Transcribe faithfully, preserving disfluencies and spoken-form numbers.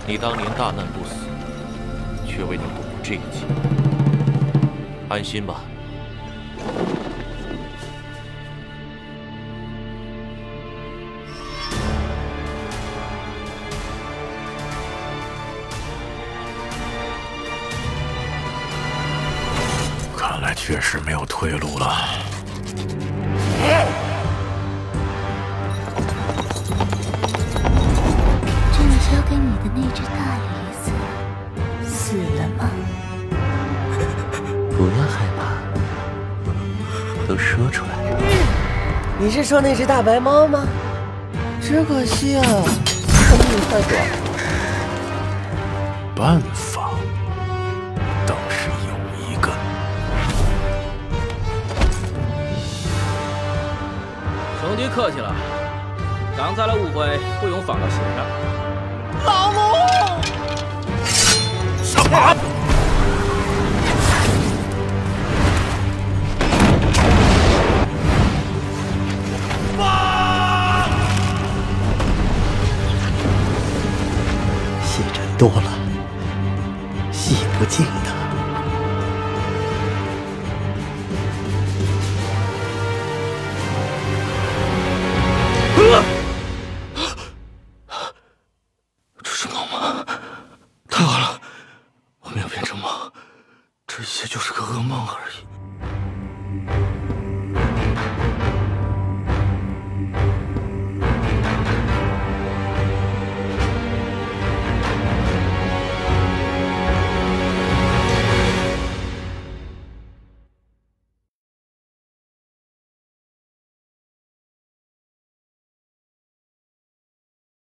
你当年大难不死，却未能躲过这一劫。安心吧。 看来确实没有退路了。 这里交给你的那只大梨子死了吗？ 不要害怕，都说出来。 你是说那只大白猫吗？只可惜啊，生命太短了。 办法倒是有一个。 兄弟客气了，刚才的误会不用放到心上。 老母！ 什么？ 血人多了，洗不净的。 这是梦吗？太好了，我没有变成梦，这一切就是个噩梦而已。